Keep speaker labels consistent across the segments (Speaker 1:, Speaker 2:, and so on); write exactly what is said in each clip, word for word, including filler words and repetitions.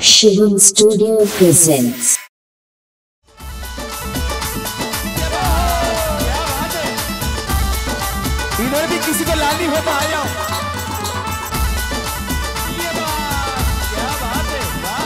Speaker 1: Shivam Studio presents.
Speaker 2: इधर भी किसी को लानी हो तो आ जाओ। ये बात क्या बात है,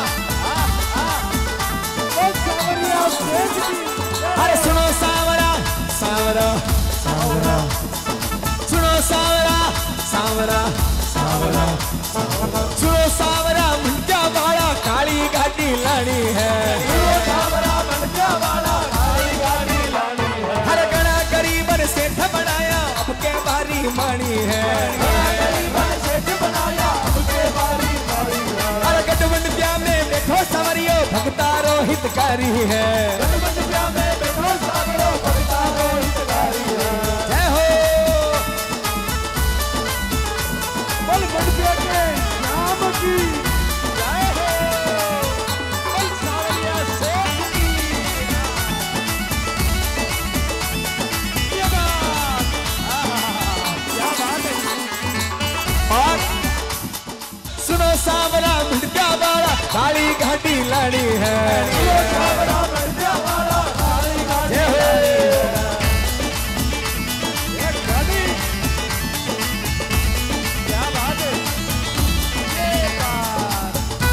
Speaker 2: वाह। अरे सुनो सावरा सावरा सावरा, सुनो सावरा सावरा सावरा, सुनो सावरा मुंडा वाला काली गाड़ी लानी है। सावरा मुंडा वाला काली गाड़ी लानी है। हर गणा गरीबन सेठ बनाया अब के बारी मानी है। सेठ बनाया अब के बारी मानी है। हर गठबंधन ब्याह में बैठो सावरियो भगतारो हितकारी है। गठबंधन ब्याह में बैठो सावरियो भगतारो हितकारी है। जय हो बोल गणपति के नाम की जय हो, बोल सावरिया सेठ की। ये बात क्या बात है। और सुनो सावरा मुंडा वाला काली घाटी लानी है। सुनो सावरा मुंडा वाला काली घाटी लानी है। ये घाटी क्या बात है। ये बात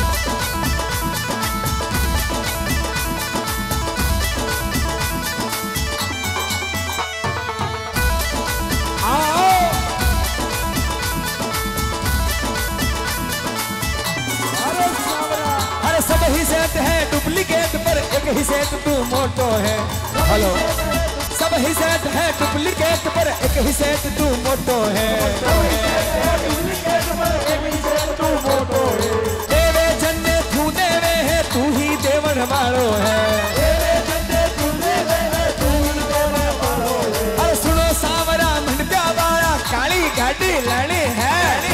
Speaker 2: आओ। अरे सावरा, अरे सब ही सेट है डुप्लीकेट पर एक ही सेट तू मोटो है। हेलो सब ही सेट है डुप्लीकेट पर एक ही सेट तू मोटो है। देवे जन्ने तू देवे है तू ही देवन वालो है। अरे सुनो सावरा मुंडा वाला काली गाड़ी लानी है।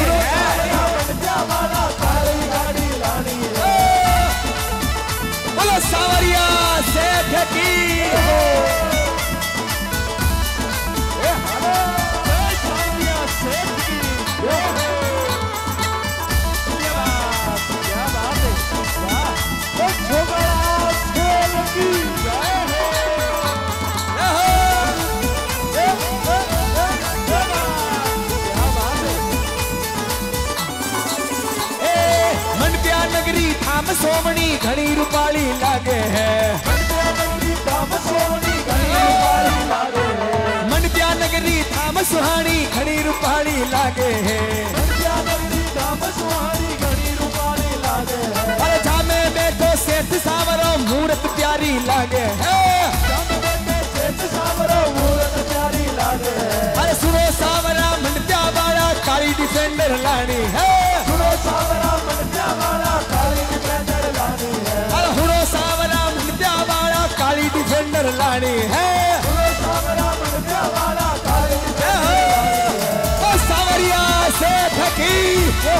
Speaker 2: बोलो सावरिया सेठ की। ए हेलो सावरिया सेठ की। ये बात क्या बात है, वाह। ओ छोकरा सेठ की जय हो। ए हो ए ए क्या बात है। ए मनप्या नगरी धाम सोमनी घनी रूपाली लागे है। मनप्या नगरी धाम सोमनी घनी रूपाली लागे है। मनप्या नगरी धाम सुहानी घनी रूपाली लागे है। मनप्या नगरी धाम सुहानी घनी रूपाली लागे है। अरे जामे बैठो सेठ सावरो मूरत प्यारी लागे है। जामे बैठो सेठ सावरो मूरत प्यारी लागे है। अरे सुनो सावरा मुंडा वाला काली डिफेंडर लानी है। सुनो सावरा मुंडा वाला काली डिफेंडर लानी है। अरे हुनो सावरा मुंडा वाला काली डिफेंडर लानी है। हुनो सावरा मुंडा वाला काली डिफेंडर लानी है। ओ सावरिया सेठ की हो।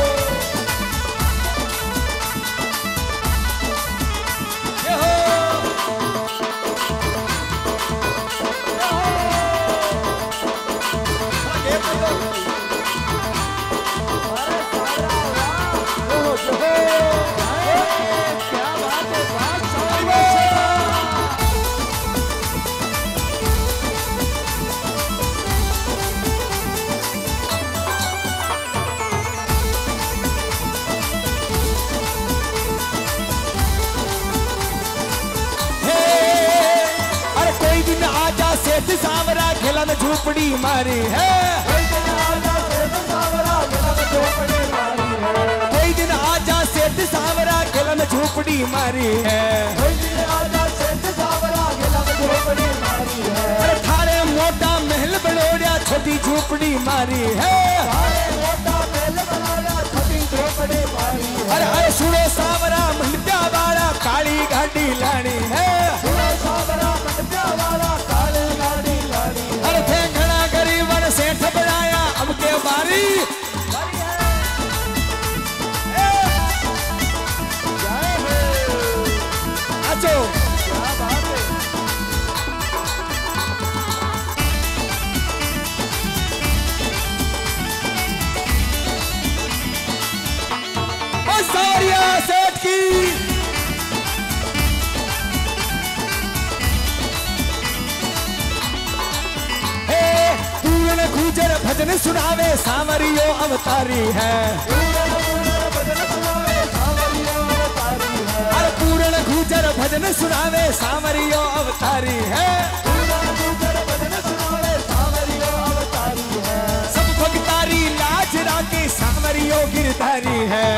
Speaker 2: ये हो ये हो अरे सावरा हो हो क्या बात है, बात सावरिया से। हे, अरे कोई दिन आजा सेठ सावरा खेला में झूपड़ी मारी है। कोई दिन आजा सेठ सावरा खेला में झूपड़ी मारी है। कोई दिन आजा सेठ सावरा खेला में झूपड़ी मारी है। कोई दिन आजा सेठ सावरा खेला में झूपड़ी मारी है। अरे थारे मोटा महल बनोड़िया छोटी झूपड़ी मारी है। थारे मोटा महल बनोड़िया छोटी झूपड़ी मारी है। अरे अरे सुनो सावरा मुंडा वाला काली गाड़ी लानी है। सुनो सावरा मुंडा वाला काली गाड़ी लानी है। अरे थे घना गरीबन सेठ बनाया अब के बारी बारी है। जय हो आचो क्या बात है। भजन सुनावे सांवरियो अवतारी है। अरे पूर्ण गुजर भजन सुनावे सांवरियो अवतारी है। सब भगतारी लाज राखी सांवरियो गिरधारी है।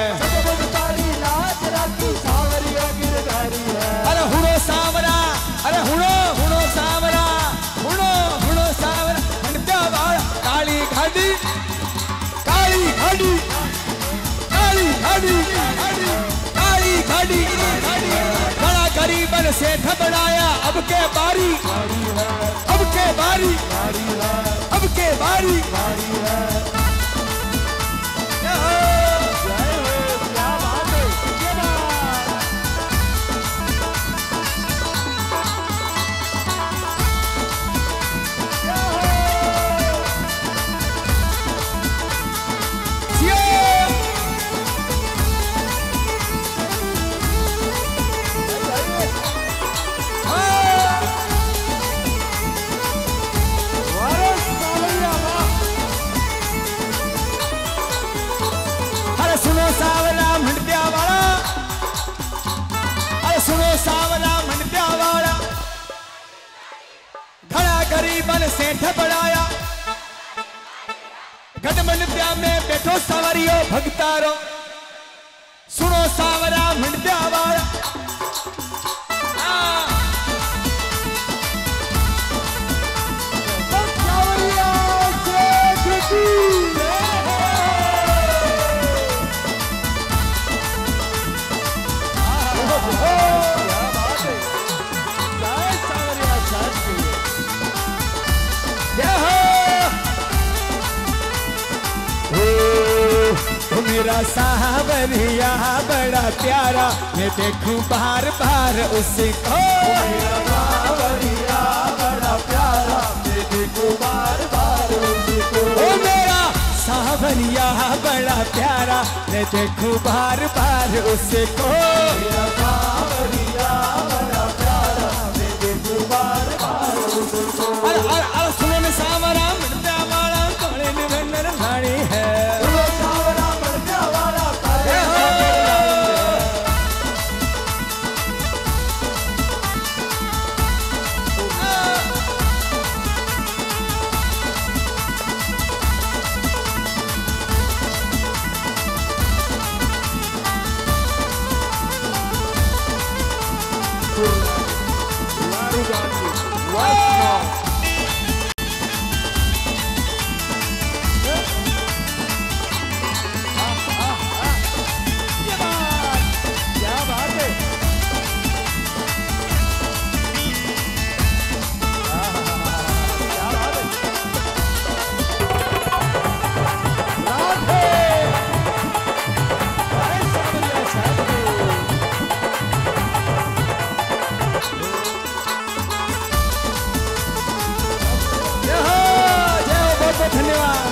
Speaker 2: अरे हुड़ो सांवरा, अरे हुड़ो हुड़ो सांवरा, हुड़ो हुड़ो सांवरा मंडप्या वाला काली घाटी, काली घाटी, काली घाटी, काली घाटी, बड़ा गरीबन से घबराया अब के बारी, अब के बारी, अब के बारी। सुनो सावला मंडप्या वाला, अरे सुनो सावला मंडप्या वाला, खड़ा गरीबन सेठ बढ़ाया। गढ़ मंडप्या में बैठो सावरियो भगतारो, सुनो सावला मंडप्या वाला। मेरा सावरिया बड़ा प्यारा, मैं देखूं बार बार उसको। मेरा सावरिया बड़ा प्यारा, मैं देखूं बार बार उसको। ओ मेरा सावरिया बड़ा प्यारा, मैं देखूं बार बार उसको। मेरा सावरिया बड़ा प्यारा, मैं देखूं बार बार उसको। अरे अरे अरे सुनो न सावरा मंडप्या वाला तोड़े निवंदन रानी है। धन्यवाद।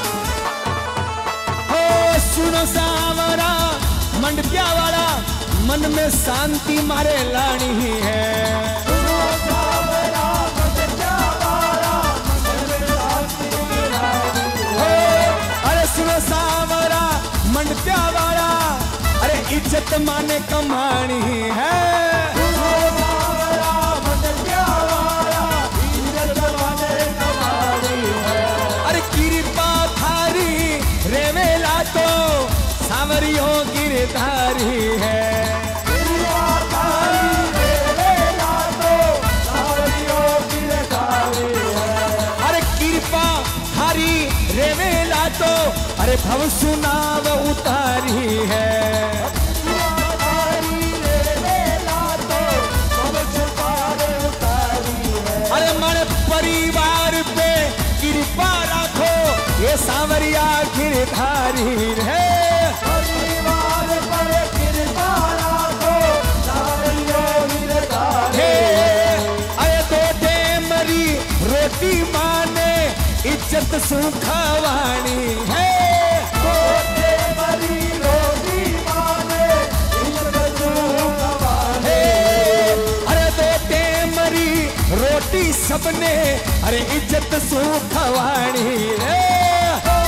Speaker 2: हो सुनो सावरा मंडप्या वाला, मन में शांति मारे लानी है। सुनो सावरा मंडप्या वाला, मन में शांति लानी है। अरे सुनो सावरा मंडप्या वाला, अरे इज्जत माने कमानी है। सुनो सावरा मंडप्या वाला, इज्जत माने कमानी है। अरे कृपा थारी रेवेला तो सांवरियों गिरधारी है। कृपा थारी रेवेला तो सांवरियों गिरधारी है। अरे कृपा थारी रेवेला तो अरे भव सुनाव उतारी है। कृपा थारी रेवेला तो भव सुनाव उतारी है। अरे मन परिवार पे कृपा राखो, ये सांवरिया गिरधारी है। परिवार पर कृपा राखो, सांवरिया गिरधारी है। अरे दो टेमरी रोटी माने इज्जत सुखवानी है। दो टेमरी रोटी माने इज्जत सुखवानी है। अरे दो टेमरी रोटी सबने अरे इज्जत सुखवानी रे।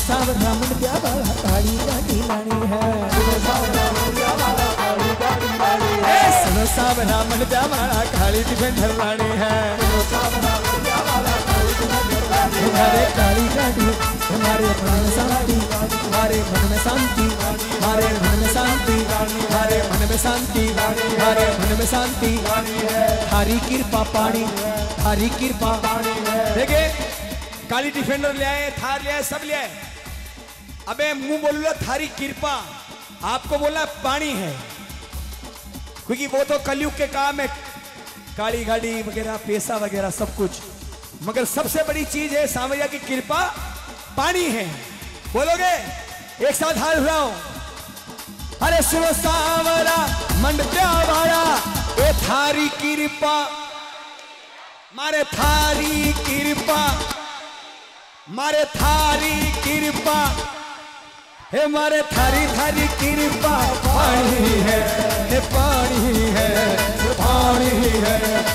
Speaker 2: सावरा मन प्या वाला काली गाड़ी लानी है सुनो सावरा मन प्या वाला काली गाड़ी लानी है सुनो सावरा मन प्या वाला काली डिफेंडर लानी है सुनो सावरा मन प्या वाला काली डिफेंडर लानी है हमारे काली गाड़ी हमारे मन में शांति हमारे मन में शांति हमारे मन में शांति हमारे मन में शांति हमारे मन में शांति थारी कृपा पानी थारी कृपा देखिए काली डिफेंडर ले आए थार ले आए सब ले आए अबे मुंह बोल लो थारी कृपा आपको बोलना पानी है क्योंकि वो तो कलयुग के काम है काली गाड़ी वगैरह पैसा वगैरह सब कुछ मगर सबसे बड़ी चीज है सांवरिया की कृपा पानी है बोलोगे एक साथ हाथ उठाओ अरे सुनो सांवरा मंड प्यावारा ए थारी कृपा मारे थारी कृपा मारे थारी कृपा हे मारे थारी थारी कृपा पानी है हे पानी है पानी है